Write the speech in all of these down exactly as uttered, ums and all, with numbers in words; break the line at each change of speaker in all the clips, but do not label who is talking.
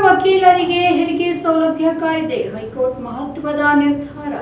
ವಕೀಲರಿಗೆ ಹೆರಿಗೆ ಸೌಲಭ್ಯ ಕಾಯ್ದೆ ಹೈಕೋರ್ಟ್ ಮಹತ್ವದ ನಿರ್ಧಾರ.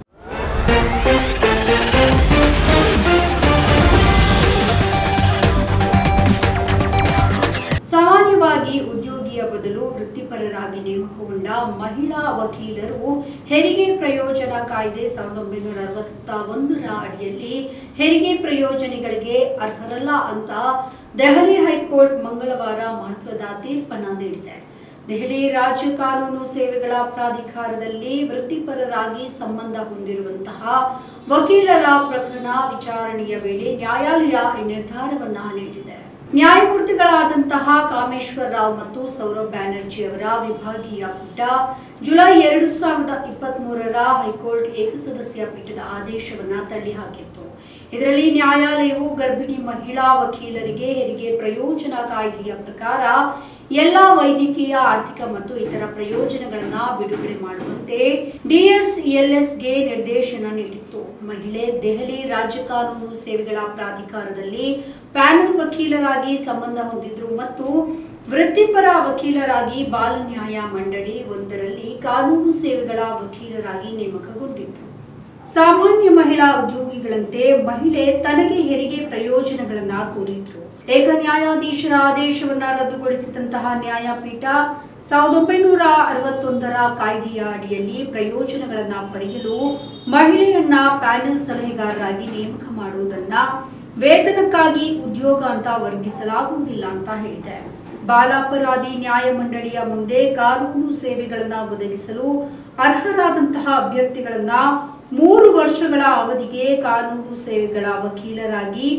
ಸಾಮಾನ್ಯವಾಗಿ ಉದ್ಯೋಗಿಯ ಬದಲು ವೃತ್ತಿಪರರಾಗಿ ನೇಮಕಗೊಂಡ ಮಹಿಳಾ ವಕೀಲರು ಹೆರಿಗೆ ಪ್ರಯೋಜನ ಕಾಯ್ದೆ ಸಾವಿರದ ಒಂಬೈನೂರ ಅರವತ್ತ ಒಂದರ ಅಡಿಯಲ್ಲಿ ಹೆರಿಗೆ ಪ್ರಯೋಜನಗಳಿಗೆ ಅರ್ಹರಲ್ಲ ಅಂತ ದೆಹಲಿ ಹೈಕೋರ್ಟ್ ಮಂಗಳವಾರ ಮಹತ್ವದ ತೀರ್ಪನ್ನು ನೀಡಿದೆ. ದೆಹಲಿ ರಾಜ್ಯ ಕಾನೂನು ಸೇವೆಗಳ ಪ್ರಾಧಿಕಾರದಲ್ಲಿ ವೃತ್ತಿಪರರಾಗಿ ಸಂಬಂಧ ಹೊಂದಿರುವಂತಹ ವಕೀಲರ ಪ್ರಕರಣ ವಿಚಾರಣೆಯ ವೇಳೆ ನ್ಯಾಯಾಲಯ ಈ ನಿರ್ಧಾರವನ್ನು ನೀಡಿದೆ. ನ್ಯಾಯಮೂರ್ತಿಗಳಾದಂತಹ ಕಾಮೇಶ್ವರ ರಾವ್ ಮತ್ತು ಸೌರವ್ ಬ್ಯಾನರ್ಜಿ ಅವರ ವಿಭಾಗೀಯ ಪೀಠ ಜುಲೈ ಎರಡು ಸಾವಿರದ ಇಪ್ಪತ್ತ್ ಮೂರರ ಹೈಕೋರ್ಟ್ ಏಕಸದಸ್ಯ ಪೀಠದ ಆದೇಶವನ್ನು ತಳ್ಳಿಹಾಕಿತ್ತು. ಇದರಲ್ಲಿ ನ್ಯಾಯಾಲಯವು ಗರ್ಭಿಣಿ ಮಹಿಳಾ ವಕೀಲರಿಗೆ ಹೆರಿಗೆ ಪ್ರಯೋಜನ ಕಾಯ್ದೆಯ ಪ್ರಕಾರ ಎಲ್ಲಾ ವೈದ್ಯಕೀಯ, ಆರ್ಥಿಕ ಮತ್ತು ಇತರ ಪ್ರಯೋಜನಗಳನ್ನು ಬಿಡುಗಡೆ ಮಾಡುವಂತೆ ಡಿಎಸ್ಎಲ್ಎಸ್ಗೆ ನಿರ್ದೇಶನ ನೀಡಿತ್ತು. ಮಹಿಳೆ ದೆಹಲಿ ರಾಜ್ಯ ಕಾನೂನು ಸೇವೆಗಳ ಪ್ರಾಧಿಕಾರದಲ್ಲಿ ಪ್ಯಾನಲ್ ವಕೀಲರಾಗಿ ಸಂಬಂಧ ಹೊಂದಿದ್ರು ಮತ್ತು ವೃತ್ತಿಪರ ವಕೀಲರಾಗಿ ಬಾಲ ನ್ಯಾಯ ಮಂಡಳಿ ಒಂದರಲ್ಲಿ ಕಾನೂನು ಸೇವೆಗಳ ವಕೀಲರಾಗಿ ನೇಮಕಗೊಂಡಿದ್ರು. ಸಾಮಾನ್ಯ ಮಹಿಳಾ ಉದ್ಯೋಗಿಗಳಂತೆ ಮಹಿಳೆ ತನಗೆ ಹೆರಿಗೆ ಪ್ರಯೋಜನಗಳನ್ನ ಕೋರಿದ್ರು. ಏಕ ನ್ಯಾಯಾಧೀಶರ ಆದೇಶವನ್ನ ರದ್ದುಗೊಳಿಸಿದಂತಹ ನ್ಯಾಯಪೀಠ ಸಾವಿರದ ಒಂಬೈನೂರ ಅರವತ್ತೊಂದರ ಕಾಯ್ದೆಯ ಅಡಿಯಲ್ಲಿ ಪ್ರಯೋಜನಗಳನ್ನ ಪಡೆಯಲು ಮಹಿಳೆಯನ್ನ ಪ್ಯಾನೆಲ್ ಸಲಹೆಗಾರರಾಗಿ ನೇಮಕ ಮಾಡುವುದನ್ನ ವೇತನಕ್ಕಾಗಿ ಉದ್ಯೋಗ ಅಂತ ವರ್ಗಿಸಲಾಗುವುದಿಲ್ಲ ಅಂತ ಹೇಳಿದೆ. ಬಾಲಾಪರಾಧಿ ನ್ಯಾಯಮಂಡಳಿಯ ಮುಂದೆ ಕಾನೂನು ಸೇವೆಗಳನ್ನ ಒದಗಿಸಲು ಅರ್ಹರಾದಂತಹ ಅಭ್ಯರ್ಥಿಗಳನ್ನ ಮೂರು ವರ್ಷಗಳ ಅವಧಿಗೆ ಕಾನೂನು ಸೇವೆಗಳ ವಕೀಲರಾಗಿ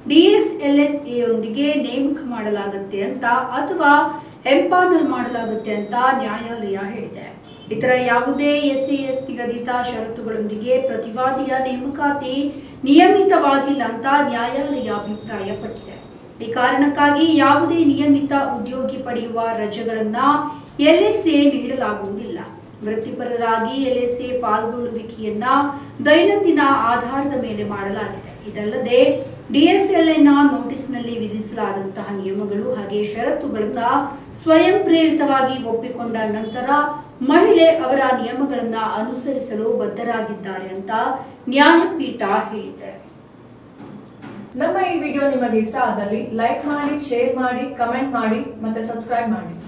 ಡಿಎಸ್ಎಲ್ಎಸ್ಎಯೊಂದಿಗೆ ನೇಮಕ ಮಾಡಲಾಗುತ್ತೆ ಅಂತ ಅಥವಾ ಎಂಪಾನಲ್ ಮಾಡಲಾಗುತ್ತೆ ಅಂತ ನ್ಯಾಯಾಲಯ ಹೇಳಿದೆ. ಇತರ ಯಾವುದೇ ಎಸ್ಎಎಸ್ ನಿಗದಿತ ಷರತ್ತುಗಳೊಂದಿಗೆ ಪ್ರತಿವಾದಿಯ ನೇಮಕಾತಿ ನಿಯಮಿತವಾಗಿಲ್ಲ ಅಂತ ನ್ಯಾಯಾಲಯ ಅಭಿಪ್ರಾಯಪಟ್ಟಿದೆ. ಈ ಕಾರಣಕ್ಕಾಗಿ ಯಾವುದೇ ನಿಯಮಿತ ಉದ್ಯೋಗಿ ಪಡೆಯುವ ರಜೆಗಳನ್ನ ಎಲ್ಎಸ್ಎ ನೀಡಲಾಗುವುದಿಲ್ಲ. ವೃತ್ತಿಪರರಾಗಿ ಎಲ್ಎಸ್ಎ ಪಾಲ್ಗೊಳ್ಳುವಿಕೆಯನ್ನ ದೈನಂದಿನ ಆಧಾರದ ಮೇಲೆ ಮಾಡಲಾಗಿದೆ. ಇದಲ್ಲದೆ ಡಿಎಸ್ಎಲ್ಎನ ನೋಟಿಸ್ನಲ್ಲಿ ವಿಧಿಸಲಾದಂತಹ ನಿಯಮಗಳು ಹಾಗೆ ಷರತ್ತುಗಳನ್ನ ಸ್ವಯಂ ಪ್ರೇರಿತವಾಗಿ ಒಪ್ಪಿಕೊಂಡ ನಂತರ ಮಹಿಳೆ ಅವರ ನಿಯಮಗಳನ್ನ ಅನುಸರಿಸಲು ಬದ್ಧರಾಗಿದ್ದಾರೆ ಅಂತ ನ್ಯಾಯಪೀಠ ಹೇಳಿದೆ.
ನಮ್ಮ ಈ ವಿಡಿಯೋ ನಿಮಗೆ ಇಷ್ಟ ಆದಲ್ಲಿ ಲೈಕ್ ಮಾಡಿ, ಶೇರ್ ಮಾಡಿ, ಕಮೆಂಟ್ ಮಾಡಿ ಮತ್ತೆ ಸಬ್ಸ್ಕ್ರೈಬ್ ಮಾಡಿ.